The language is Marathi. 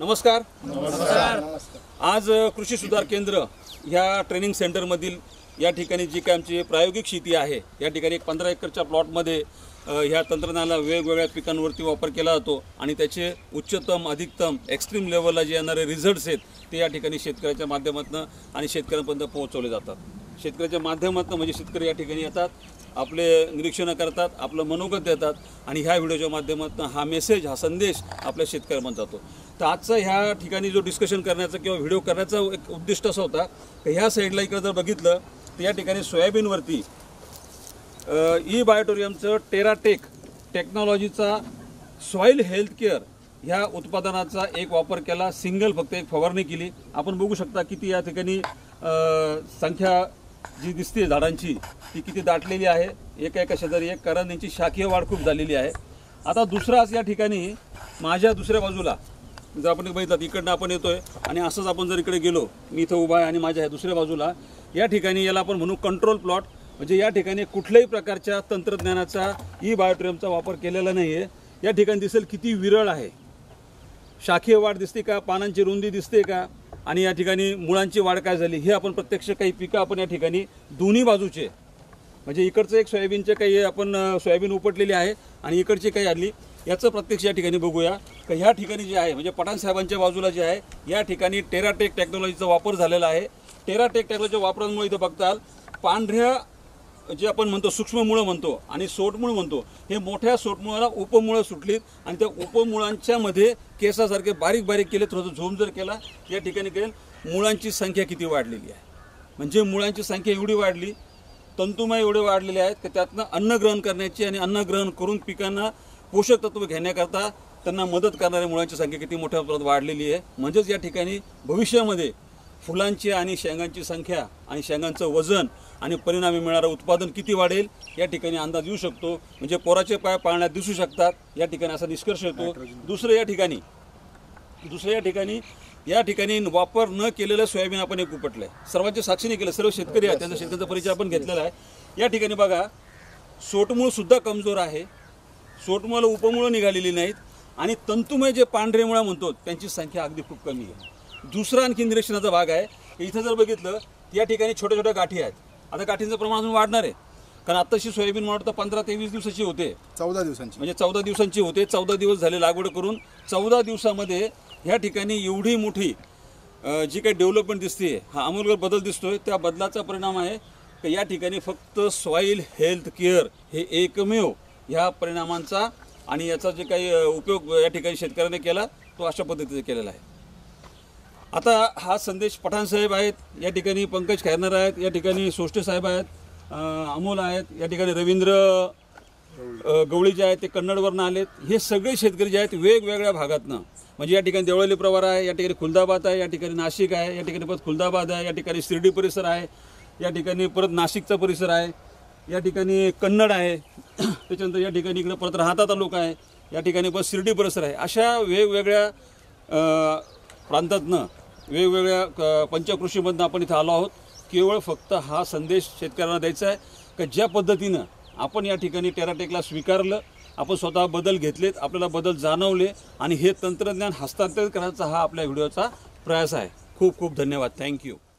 नमस्कार। आज कृषी सुधार केंद्र ह्या ट्रेनिंग सेंटरमधील या ठिकाणी जी काय आमची प्रायोगिक शेती आहे या ठिकाणी 15 एकरच्या प्लॉटमध्ये ह्या तंत्रज्ञानाला वेगवेगळ्या पिकांवरती वापर केला जातो आणि त्याचे उच्चतम अधिकतम एक्स्ट्रीम लेवलला जे येणारे रिझल्ट्स आहेत ते या ठिकाणी शेतकऱ्याच्या माध्यमातून आणि शेतकऱ्यांपर्यंत पोहोचवले जातात। शेतकऱ्याच्या माध्यमातून म्हणजे शेतकरी या ठिकाणी येतात, आपले निरीक्षण करतात, आपलं मनोगत देतात आणि ह्या व्हिडिओच्या माध्यमातून हा मेसेज हा संदेश आपल्या शेतकऱ्यांपर्यंत जातो। तर आजचा ह्या ठिकाणी जो डिस्कशन करण्याचा किंवा व्हिडिओ करण्याचा एक उद्दिष्ट असं होता की ह्या साईडला इकडे जर बघितलं तर या ठिकाणी सोयाबीनवरती ई बायोटोरियमचं टेराटेक टेक्नॉलॉजीचा सॉइल हेल्थ केअर ह्या उत्पादनाचा एक वापर केला, सिंगल फक्त एक फवारणी केली। आपण बघू शकता किती या ठिकाणी संख्या जी दिसते झाडांची ती किती दाटलेली आहे, एका शेजारी एक, कारण त्यांची शाखीय वाढ खूप झालेली आहे। आता दुसराच या ठिकाणी माझ्या दुसऱ्या बाजूला जर आपण बघितलं इकडनं आपण येतोय आणि असंच आपण जर इकडे गेलो, मी इथं उभा आहे आणि माझ्या दुसऱ्या बाजूला या ठिकाणी याला आपण म्हणू कंट्रोल प्लॉट, म्हणजे या ठिकाणी कुठल्याही प्रकारच्या तंत्रज्ञानाचा ई बायोटोरियमचा वापर केलेला नाही आहे। या ठिकाणी दिसेल किती विरळ आहे, शाखीय वाढ दिसते का, पानांची रुंदी दिसते का, आणि या ठिकाणी मुळांची वाढ काय झाली हे आपण प्रत्यक्ष काही पिकं आपण या ठिकाणी दोन्ही बाजूचे म्हणजे इकडचं एक सोयाबीनचे काही आपण सोयाबीन उपटलेली आहे आणि इकडची काही आली याचं प्रत्यक्ष या ठिकाणी बघूया की ह्या ठिकाणी जे आहे म्हणजे पठाण साहेबांच्या बाजूला जे आहे या ठिकाणी टेराटेक टेक्नॉलॉजीचा वापर झालेला आहे। टेराटेक टेक्नॉलॉजीच्या वापरामुळे इथं बघताल पांढऱ्या जे आपण म्हणतो सूक्ष्म मुळं म्हणतो आणि सोटमुळ म्हणतो, हे मोठ्या सोटमुळाला उपमुळं सुटलीत आणि त्या उपमुळांच्या मध्ये केसासारखे बारीक बारीक केले, थोडंसं झूम जर केला या ठिकाणी केलं मुळांची संख्या किती वाढलेली आहे, म्हणजे मुळांची संख्या एवढी वाढली, तंतुमय एवढे वाढलेले आहेत की त्यातनं अन्न ग्रहण करण्याची आणि अन्न ग्रहण करून पिकांना पोषक तत्व घेण्याकरता त्यांना मदत करणाऱ्या मुळांची संख्या किती मोठ्या प्रमाणात वाढलेली आहे। म्हणजेच या ठिकाणी भविष्यामध्ये फुलांची आणि शेंगांची संख्या आणि शेंगांचं वजन आणि परिणामी मिळणारं उत्पादन किती वाढेल या ठिकाणी अंदाज येऊ शकतो। म्हणजे पोराचे पाय पाळण्यात दिसू शकतात या ठिकाणी असा निष्कर्ष येतो। दुसरं या ठिकाणी वापर न केलेलं सोयाबीन आपण एक उपटलंय, सर्वांच्या साक्षीने केलं, सर्व शेतकरी आहेत, त्यांचा शेतकऱ्यांचा परिचय आपण घेतलेला आहे। या ठिकाणी बघा सोटमूळ सुद्धा कमजोर आहे, सोटमुळाला उपमुळं निघालेली नाहीत आणि तंतुमय जे पांढरे मुळं म्हणतो त्यांची संख्या अगदी खूप कमी आहे। दुसरा आणखी निरीक्षणाचा भाग आहे की इथं जर बघितलं या ठिकाणी छोट्या छोट्या गाठी आहेत, आता गाठींचं प्रमाण अजून वाढणार आहे कारण आत्ताशी सोयाबीन मला वाटतं 15 ते 20 दिवसाची होते, 14 दिवसांची म्हणजे 14 दिवसांची होते, 14 दिवस झाले लागवड करून, 14 दिवसामध्ये ह्या ठिकाणी एवढी मोठी जी काही डेव्हलपमेंट दिसते, हा आमूलाग्र बदल दिसतोय। त्या बदलाचा परिणाम आहे की या ठिकाणी फक्त सॉइल हेल्थ केअर हे एकमेव ह्या परिणामांचा आणि याचा जे काही उपयोग या ठिकाणी शेतकऱ्याने केला तो अशा पद्धतीने केलेला आहे। आता हा संदेश पठाण साहेब आहेत, या ठिकाणी पंकज खैरनार आहेत, या ठिकाणी सोष्टे साहेब आहेत, अमोल आहेत, या ठिकाणी रवींद्र गवळी जे आहेत ते कन्नडवरनं आलेत। हे सगळे शेतकरी जे आहेत वेगवेगळ्या भागातनं, म्हणजे या ठिकाणी देवळाली प्रवार आहे, या ठिकाणी खुलदाबाद आहे, या ठिकाणी नाशिक आहे, या ठिकाणी परत खुलदाबाद आहे, या ठिकाणी शिर्डी परिसर आहे, या ठिकाणी परत नाशिकचा परिसर आहे, या ठिकाणी कन्नड आहे, त्याच्यानंतर या ठिकाणी इकडे परत राहता तालुका आहे, या ठिकाणी परत शिर्डी परिसर आहे। अशा वेगवेगळ्या प्रांतातनं वेगवेगळ्या पंचकृषीमधनं आपण इथं आलो आहोत। केवळ फक्त हा संदेश शेतकऱ्यांना द्यायचा आहे की ज्या पद्धतीनं आपण या ठिकाणी टेराटेकला स्वीकारलं, आपण स्वतः बदल घेतलेत, आपल्याला बदल जाणवले आणि हे तंत्रज्ञान हस्तांतरित करण्याचा हा आपल्या व्हिडिओचा प्रयास आहे। खूप खूप धन्यवाद, थँक्यू।